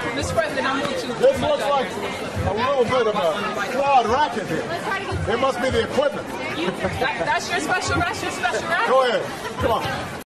Mr. President, I'm moved to. This looks like a little bit of a flawed racket here. It must be the equipment. That's your special racket. Go ahead. Come on.